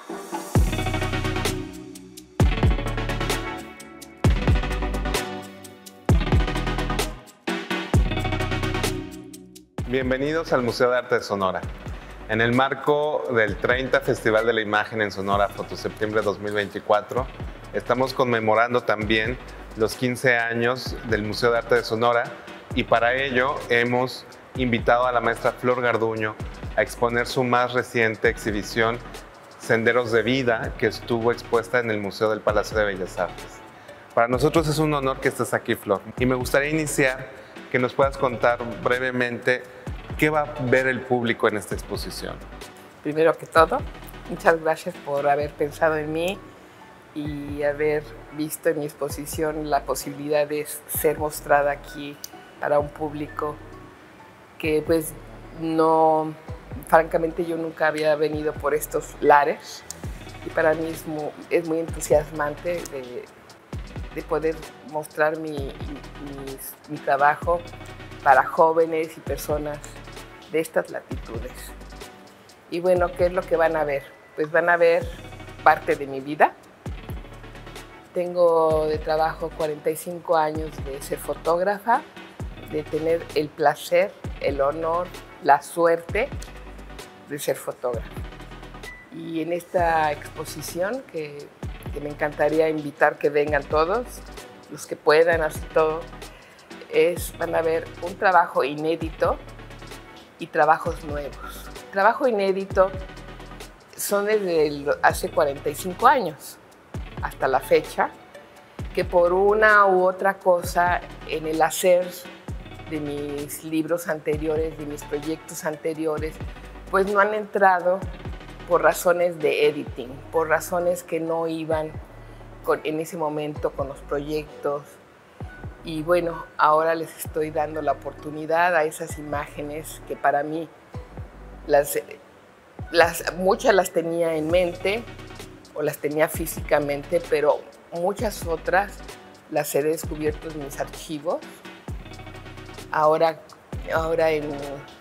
Bienvenidos al Museo de Arte de Sonora. En el marco del 30 Festival de la Imagen en Sonora, Fotoseptiembre 2024, estamos conmemorando también los 15 años del Museo de Arte de Sonora y para ello hemos invitado a la maestra Flor Garduño a exponer su más reciente exhibición, Senderos de Vida, que estuvo expuesta en el Museo del Palacio de Bellas Artes. Para nosotros es un honor que estés aquí, Flor, y me gustaría iniciar que nos puedas contar brevemente qué va a ver el público en esta exposición. Primero que todo, muchas gracias por haber pensado en mí y haber visto en mi exposición la posibilidad de ser mostrada aquí para un público que pues no, francamente yo nunca había venido por estos lares y para mí es muy entusiasmante de poder mostrar mi trabajo para jóvenes y personas de estas latitudes. Y bueno, ¿qué es lo que van a ver? Pues van a ver parte de mi vida. Tengo de trabajo 45 años de ser fotógrafa, de tener el placer, el honor, la suerte de ser fotógrafa. Y en esta exposición que me encantaría invitar que vengan todos, los que puedan, así todo, van a ver un trabajo inédito y trabajos nuevos. Trabajo inédito son desde hace 45 años hasta la fecha, que por una u otra cosa en el hacer de mis libros anteriores, de mis proyectos anteriores, pues no han entrado por razones de editing, por razones que no iban en ese momento con los proyectos. Y bueno, ahora les estoy dando la oportunidad a esas imágenes que para mí muchas las tenía en mente o las tenía físicamente, pero muchas otras las he descubierto en mis archivos. Ahora en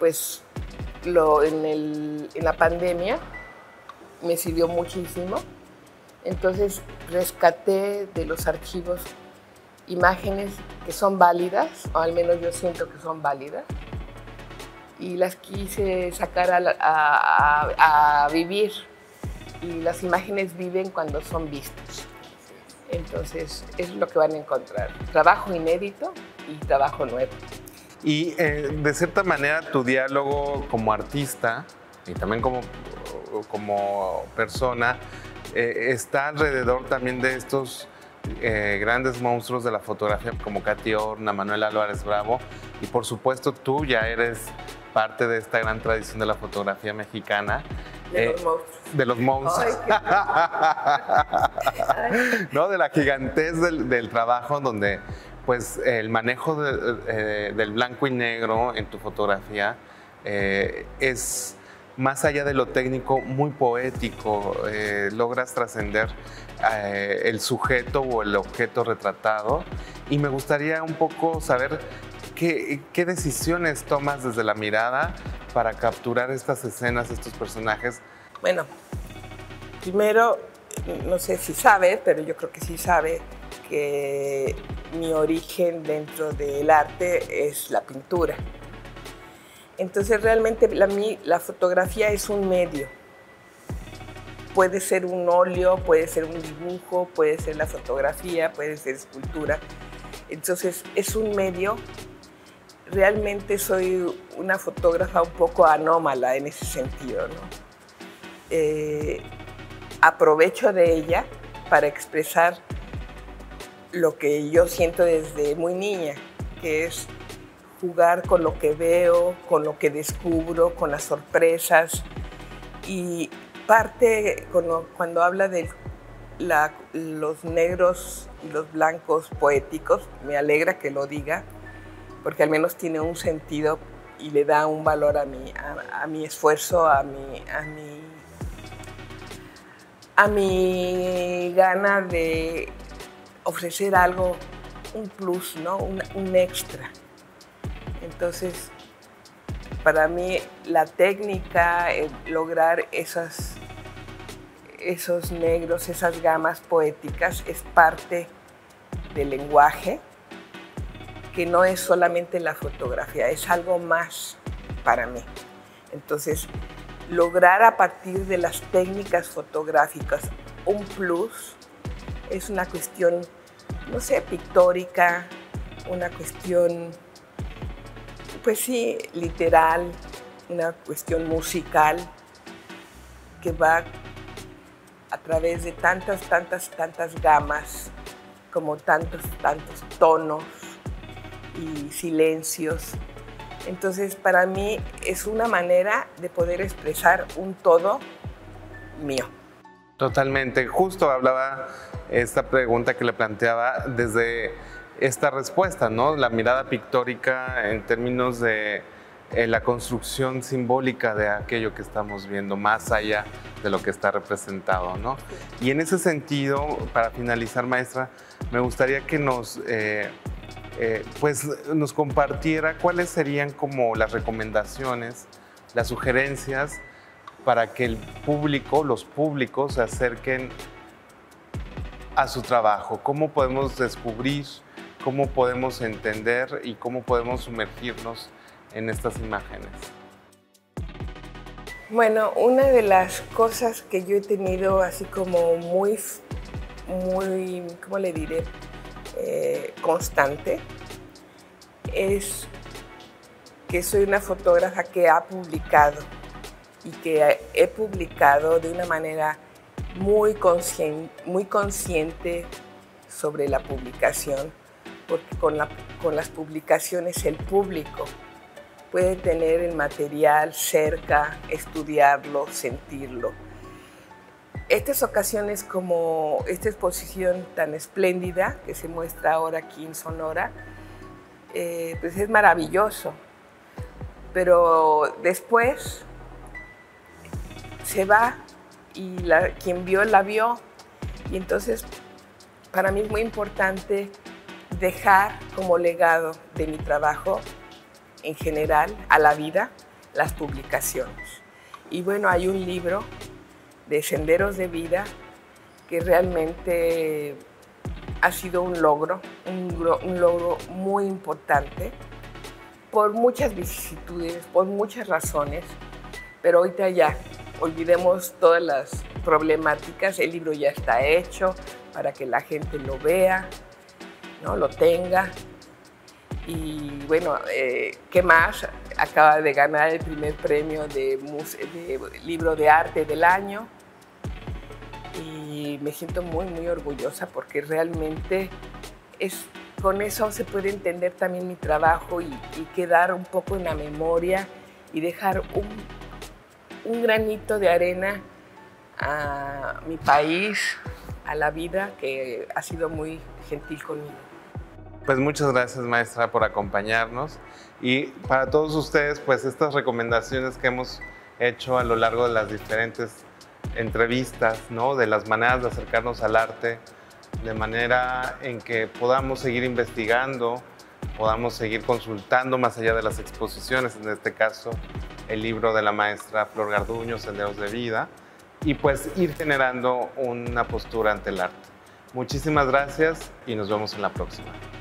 la pandemia me sirvió muchísimo. Entonces rescaté de los archivos imágenes que son válidas, o al menos yo siento que son válidas, y las quise sacar a vivir. Y las imágenes viven cuando son vistas. Entonces, es lo que van a encontrar. Trabajo inédito y trabajo nuevo. Y de cierta manera tu diálogo como artista y también como persona está alrededor también de estos grandes monstruos de la fotografía como Katy Horna, Manuel Álvarez Bravo, y por supuesto tú ya eres parte de esta gran tradición de la fotografía mexicana. De los monstruos. De los monstruos. ¿No? De la gigantez del trabajo donde pues el manejo del blanco y negro en tu fotografía es más allá de lo técnico, muy poético. Logras trascender el sujeto o el objeto retratado. Y me gustaría un poco saber qué decisiones tomas desde la mirada para capturar estas escenas, estos personajes. Bueno, primero, no sé si sabe, pero yo creo que sí sabe que mi origen dentro del arte es la pintura. Entonces realmente la fotografía es un medio. Puede ser un óleo, puede ser un dibujo, puede ser la fotografía, puede ser escultura. Entonces es un medio. Realmente soy una fotógrafa un poco anómala en ese sentido, ¿no? Aprovecho de ella para expresar lo que yo siento desde muy niña, que es jugar con lo que veo, con lo que descubro, con las sorpresas. Y parte, cuando habla de los negros y los blancos poéticos, me alegra que lo diga, porque al menos tiene un sentido y le da un valor a mi esfuerzo, a mi gana de ofrecer algo, un plus, ¿no? un extra. Entonces, para mí la técnica, lograr esos negros, esas gamas poéticas, es parte del lenguaje, que no es solamente la fotografía, es algo más para mí. Entonces, lograr a partir de las técnicas fotográficas un plus es una cuestión, no sé, pictórica, una cuestión, pues sí, literal, una cuestión musical que va a través de tantas gamas, como tantos tonos y silencios. Entonces, para mí es una manera de poder expresar un todo mío. Totalmente. Justo hablaba esta pregunta que le planteaba desde esta respuesta, ¿no? La mirada pictórica en términos de la construcción simbólica de aquello que estamos viendo, más allá de lo que está representado, ¿no? Y en ese sentido, para finalizar, maestra, me gustaría que nos compartiera cuáles serían como las recomendaciones, las sugerencias para que el público, los públicos se acerquen a su trabajo. ¿Cómo podemos descubrir, cómo podemos entender y cómo podemos sumergirnos en estas imágenes? Bueno, una de las cosas que yo he tenido así como muy, ¿cómo le diré? Constante, es que soy una fotógrafa que ha publicado y que he publicado de una manera muy consciente sobre la publicación, porque con las publicaciones el público puede tener el material cerca, estudiarlo, sentirlo. Estas ocasiones como esta exposición tan espléndida que se muestra ahora aquí en Sonora, pues es maravilloso, pero después se va y quien vio la vio, y entonces para mí es muy importante dejar como legado de mi trabajo en general a la vida las publicaciones. Y bueno, hay un libro de Senderos de Vida que realmente ha sido un logro muy importante por muchas vicisitudes, por muchas razones, pero ahorita ya olvidemos todas las problemáticas, el libro ya está hecho para que la gente lo vea, ¿no? Lo tenga. Y bueno, ¿qué más? Acaba de ganar el primer premio de libro de arte del año y me siento muy orgullosa porque realmente con eso se puede entender también mi trabajo y quedar un poco en la memoria y dejar un granito de arena a mi país, a la vida que ha sido muy gentil conmigo. Pues muchas gracias, maestra, por acompañarnos, y para todos ustedes, pues estas recomendaciones que hemos hecho a lo largo de las diferentes entrevistas, ¿no? De las maneras de acercarnos al arte, de manera en que podamos seguir investigando, podamos seguir consultando más allá de las exposiciones, en este caso el libro de la maestra Flor Garduño, Senderos de Vida, y pues ir generando una postura ante el arte. Muchísimas gracias y nos vemos en la próxima.